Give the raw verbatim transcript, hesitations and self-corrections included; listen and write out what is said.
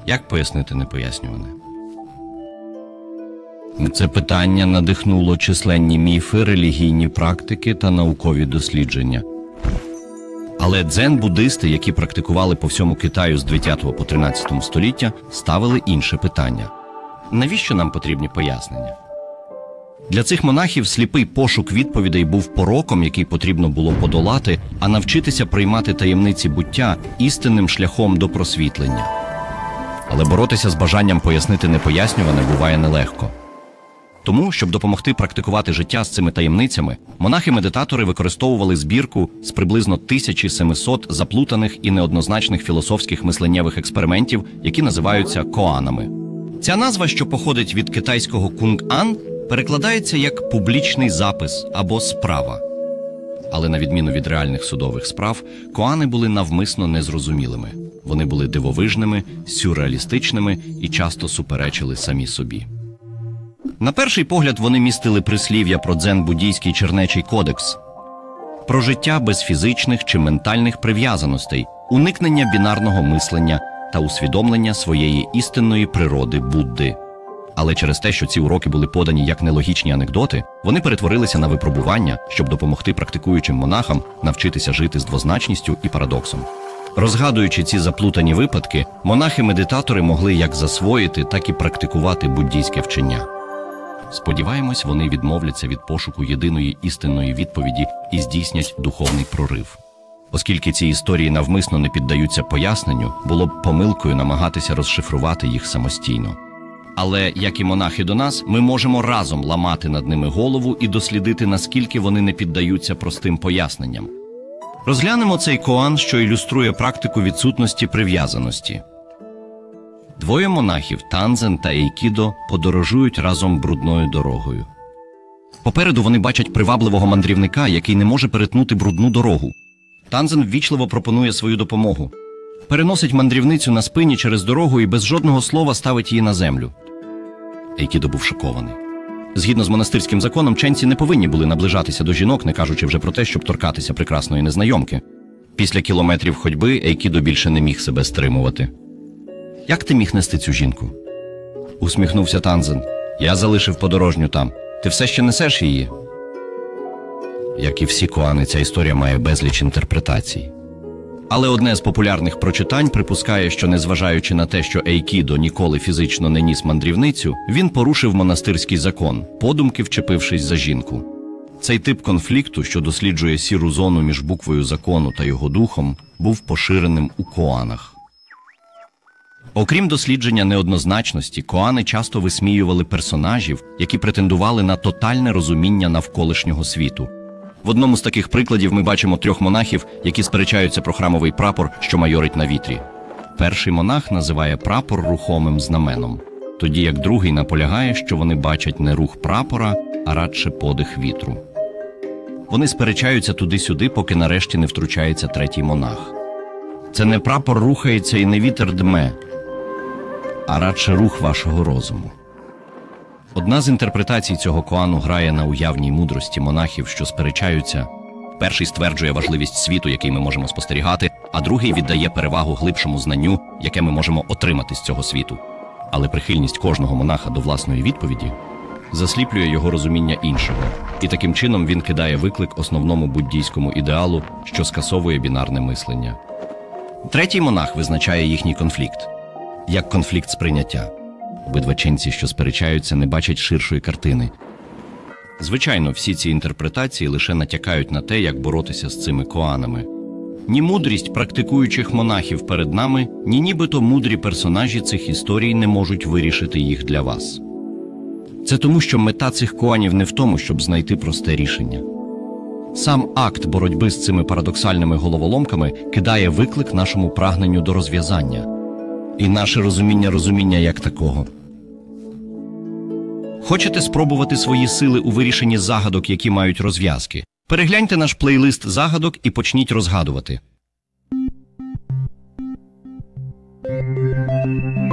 Як пояснити непояснюване? Це питання надихнуло численні міфи, релігійні практики та наукові дослідження. Але дзен-буддисти, які практикували по всьому Китаю з дев'ятого по тринадцяте століття, ставили інше питання. Навіщо нам потрібні пояснення? Для цих монахів сліпий пошук відповідей був пороком, який потрібно було подолати, а навчитися приймати таємниці буття істинним шляхом до просвітлення. Але боротися з бажанням пояснити непояснюване буває нелегко. Тому, щоб допомогти практикувати життя з цими таємницями, монахи-медитатори використовували збірку з приблизно тисяча сімсот заплутаних і неоднозначних філософських мисленнєвих експериментів, які називаються коанами. Ця назва, що походить від китайського кунг-ан, перекладається як «публічний запис» або «справа». Але на відміну від реальних судових справ, коани були навмисно незрозумілими. Вони були дивовижними, сюрреалістичними і часто суперечили самі собі. На перший погляд вони містили прислів'я про дзен-буддійський чернечий кодекс, про життя без фізичних чи ментальних прив'язаностей, уникнення бінарного мислення та усвідомлення своєї істинної природи Будди. Але через те, що ці уроки були подані як нелогічні анекдоти, вони перетворилися на випробування, щоб допомогти практикуючим монахам навчитися жити з двозначністю і парадоксом. Розгадуючи ці заплутані випадки, монахи-медитатори могли як засвоїти, так і практикувати буддійське вчення. Сподіваємось, вони відмовляться від пошуку єдиної істинної відповіді і здійснять духовний прорив. Оскільки ці історії навмисно не піддаються поясненню, було б помилкою намагатися розшифрувати їх самостійно. Але, як і монахи до нас, ми можемо разом ламати над ними голову і дослідити, наскільки вони не піддаються простим поясненням. Розглянемо цей коан, що ілюструє практику відсутності прив'язаності. Двоє монахів, Танзен та Ейкідо, подорожують разом брудною дорогою. Попереду вони бачать привабливого мандрівника, який не може перетнути брудну дорогу. Танзен ввічливо пропонує свою допомогу. Переносить мандрівницю на спині через дорогу і без жодного слова ставить її на землю. Ейкідо був шокований. Згідно з монастирським законом, ченці не повинні були наближатися до жінок, не кажучи вже про те, щоб торкатися прекрасної незнайомки. Після кілометрів ходьби Ейкідо більше не міг себе стримувати. «Як ти міг нести цю жінку?» Усміхнувся Танзен. «Я залишив подорожню там. Ти все ще несеш її?» Як і всі коани, ця історія має безліч інтерпретацій. Але одне з популярних прочитань припускає, що незважаючи на те, що Ейкідо ніколи фізично не ніс мандрівницю, він порушив монастирський закон, подумки вчепившись за жінку. Цей тип конфлікту, що досліджує сіру зону між буквою закону та його духом, був поширеним у коанах. Окрім дослідження неоднозначності, коани часто висміювали персонажів, які претендували на тотальне розуміння навколишнього світу. В одному з таких прикладів ми бачимо трьох монахів, які сперечаються про храмовий прапор, що майорить на вітрі. Перший монах називає прапор рухомим знаменом, тоді як другий наполягає, що вони бачать не рух прапора, а радше подих вітру. Вони сперечаються туди-сюди, поки нарешті не втручається третій монах. Це не прапор рухається і не вітер дме, а радше рух вашого розуму. Одна з інтерпретацій цього коану грає на уявній мудрості монахів, що сперечаються. Перший стверджує важливість світу, який ми можемо спостерігати, а другий віддає перевагу глибшому знанню, яке ми можемо отримати з цього світу. Але прихильність кожного монаха до власної відповіді засліплює його розуміння іншого, і таким чином він кидає виклик основному буддійському ідеалу, що скасовує бінарне мислення. Третій монах визначає їхній конфлікт як конфлікт сприйняття. Обидва ченці, що сперечаються, не бачать ширшої картини. Звичайно, всі ці інтерпретації лише натякають на те, як боротися з цими коанами. Ні мудрість практикуючих монахів перед нами, ні нібито мудрі персонажі цих історій не можуть вирішити їх для вас. Це тому, що мета цих коанів не в тому, щоб знайти просте рішення. Сам акт боротьби з цими парадоксальними головоломками кидає виклик нашому прагненню до розв'язання. І наше розуміння розуміння як такого. Хочете спробувати свої сили у вирішенні загадок, які мають розв'язки? Перегляньте наш плейлист загадок і почніть розгадувати.